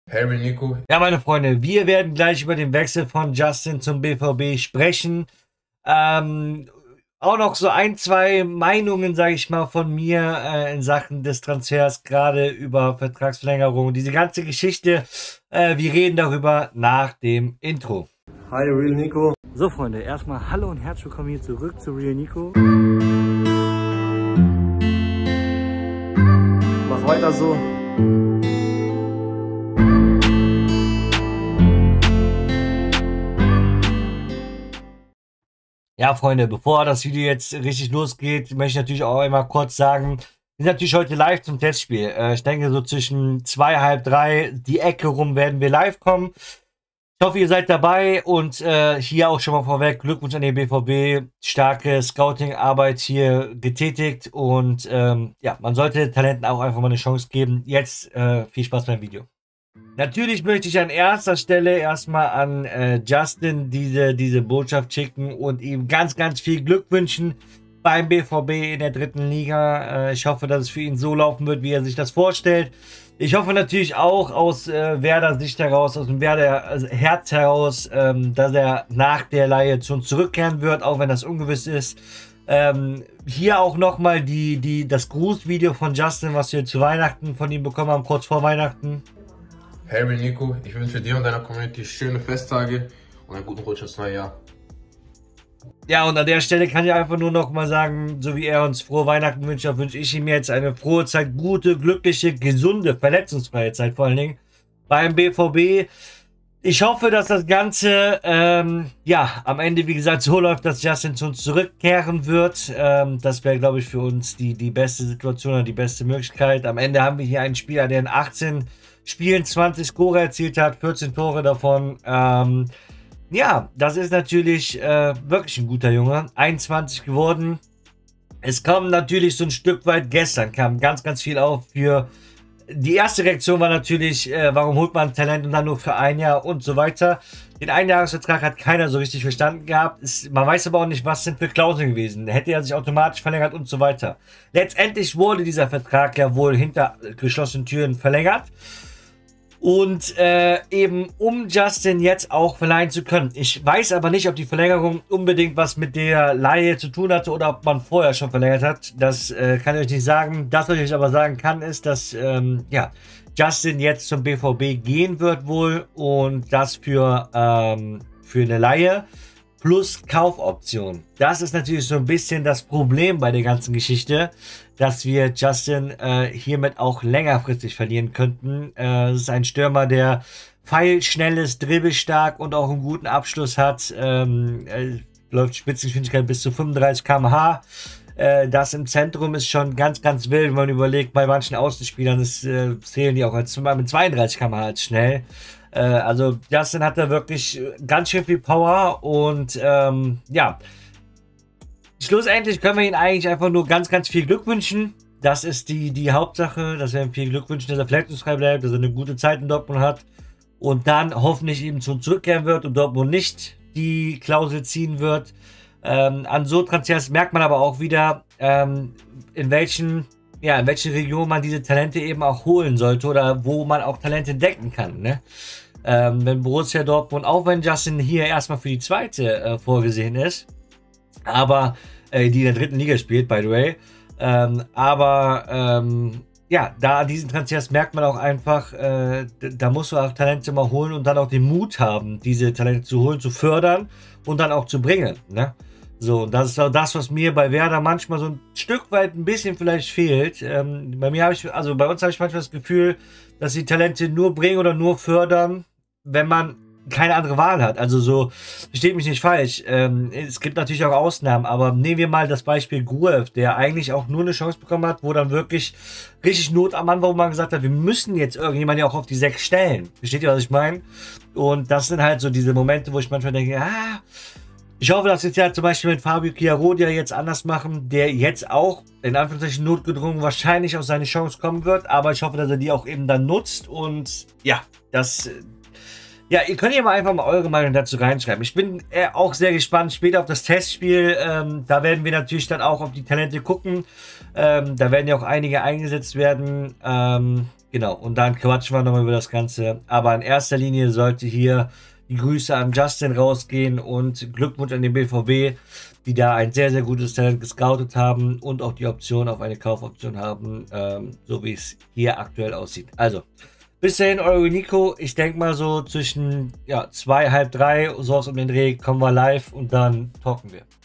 Hey Nico. Ja, meine Freunde, wir werden gleich über den Wechsel von Justin zum BVB sprechen. Ähm, Auch noch so ein, zwei Meinungen, sage ich mal, von mir in Sachen des Transfers, gerade über Vertragsverlängerung. Diese ganze Geschichte, wir reden darüber nach dem Intro. Hi, Real Nico. So, Freunde, erstmal hallo und herzlich willkommen hier zurück zu Real Nico. Mach weiter so. Ja, Freunde, bevor das Video jetzt richtig losgeht, möchte ich natürlich auch einmal kurz sagen, wir sind natürlich heute live zum Testspiel. Ich denke, so zwischen 2, halb 3, die Ecke rum werden wir live kommen. Ich hoffe, ihr seid dabei und hier auch schon mal vorweg Glückwunsch an den BVB. Starke Scouting-Arbeit hier getätigt und ja, man sollte Talenten auch einfach mal eine Chance geben. Jetzt viel Spaß beim Video. Natürlich möchte ich an erster Stelle erstmal an Justin diese Botschaft schicken und ihm ganz, ganz viel Glück wünschen beim BVB in der dritten Liga. Ich hoffe, dass es für ihn so laufen wird, wie er sich das vorstellt. Ich hoffe natürlich auch aus Werder-Sicht heraus, aus dem Werder-Herz heraus, dass er nach der Leihe zu uns zurückkehren wird, auch wenn das ungewiss ist. Hier auch nochmal das Grußvideo von Justin, was wir zu Weihnachten von ihm bekommen haben, kurz vor Weihnachten. Hey Nico, ich wünsche dir und deiner Community schöne Festtage und einen guten Rutsch ins neue Jahr. Ja, und an der Stelle kann ich einfach nur noch mal sagen, so wie er uns frohe Weihnachten wünscht, wünsche ich ihm jetzt eine frohe Zeit, gute, glückliche, gesunde, verletzungsfreie Zeit vor allen Dingen beim BVB. Ich hoffe, dass das Ganze, ja, am Ende, wie gesagt, so läuft, dass Justin zu uns zurückkehren wird. Das wäre, glaube ich, für uns die beste Situation oder die beste Möglichkeit. Am Ende haben wir hier einen Spieler, der in 18 Spielen 20 Score erzielt hat, 14 Tore davon. Ja, das ist natürlich wirklich ein guter Junge. 21 geworden. Es kam natürlich so ein Stück weit, gestern kam ganz, ganz viel auf für... Die erste Reaktion war natürlich, warum holt man Talent und dann nur für ein Jahr und so weiter. Den Einjahresvertrag hat keiner so richtig verstanden gehabt. Man weiß aber auch nicht, was sind für Klauseln gewesen. Hätte er sich automatisch verlängert und so weiter. Letztendlich wurde dieser Vertrag ja wohl hinter geschlossenen Türen verlängert. Und eben um Justin jetzt auch verleihen zu können. Ich weiß aber nicht, ob die Verlängerung unbedingt was mit der Leihe zu tun hatte oder ob man vorher schon verlängert hat. Das kann ich euch nicht sagen. Das, was ich euch aber sagen kann, ist, dass ja, Justin jetzt zum BVB gehen wird wohl und das für eine Leihe plus Kaufoption. Das ist natürlich so ein bisschen das Problem bei der ganzen Geschichte, dass wir Justin hiermit auch längerfristig verlieren könnten. Es ist ein Stürmer, der pfeilschnell ist, dribbelstark und auch einen guten Abschluss hat. Läuft Spitzengeschwindigkeit bis zu 35 km/h. Das im Zentrum ist schon ganz, ganz wild, wenn man überlegt, bei manchen Außenspielern zählen die auch mit 32 km/h als schnell. Also Justin hat da wirklich ganz schön viel Power und ja, schlussendlich können wir ihn eigentlich einfach nur ganz, ganz viel Glück wünschen. Das ist die Hauptsache, dass wir ihm viel Glück wünschen, dass er verletzungsfrei bleibt, dass er eine gute Zeit in Dortmund hat und dann hoffentlich eben zu uns zurückkehren wird und Dortmund nicht die Klausel ziehen wird. An so Transfers merkt man aber auch wieder, in welchen Regionen man diese Talente eben auch holen sollte oder wo man auch Talente decken kann. Ne? Wenn Borussia Dortmund, auch wenn Justin hier erstmal für die zweite vorgesehen ist, aber die in der dritten Liga spielt, by the way, ja, da an diesen Transfers merkt man auch einfach, da musst du auch Talente mal holen und dann auch den Mut haben, diese Talente zu holen, zu fördern und dann auch zu bringen. Ne? So, und das ist auch das, was mir bei Werder manchmal so ein Stück weit ein bisschen vielleicht fehlt. Bei uns habe ich manchmal das Gefühl, dass die Talente nur bringen oder nur fördern, wenn man keine andere Wahl hat. Also so, versteht mich nicht falsch. Es gibt natürlich auch Ausnahmen, aber nehmen wir mal das Beispiel Gruev, der eigentlich auch nur eine Chance bekommen hat, wo dann wirklich richtig Not am Mann war, wo man gesagt hat, wir müssen jetzt irgendjemanden ja auch auf die 6 stellen. Versteht ihr, was ich meine? Und das sind halt so diese Momente, wo ich manchmal denke, ich hoffe, dass wir es ja zum Beispiel mit Fabio Chiarodia jetzt anders machen, der jetzt auch in Anführungszeichen notgedrungen wahrscheinlich auf seine Chance kommen wird, aber ich hoffe, dass er die auch eben dann nutzt und ja, ja, ihr könnt ja mal einfach mal eure Meinung dazu reinschreiben. Ich bin auch sehr gespannt später auf das Testspiel. Da werden wir natürlich dann auch auf die Talente gucken. Da werden ja auch einige eingesetzt werden. Genau, und dann quatschen wir nochmal über das Ganze. Aber in erster Linie sollte hier die Grüße an Justin rausgehen und Glückwunsch an den BVB, die da ein sehr, sehr gutes Talent gescoutet haben und auch die Option auf eine Kaufoption haben, so wie es hier aktuell aussieht. Also, bis dahin, eure Nico. Ich denke mal so zwischen 2, halb 3, sowas um den Dreh, kommen wir live und dann talken wir.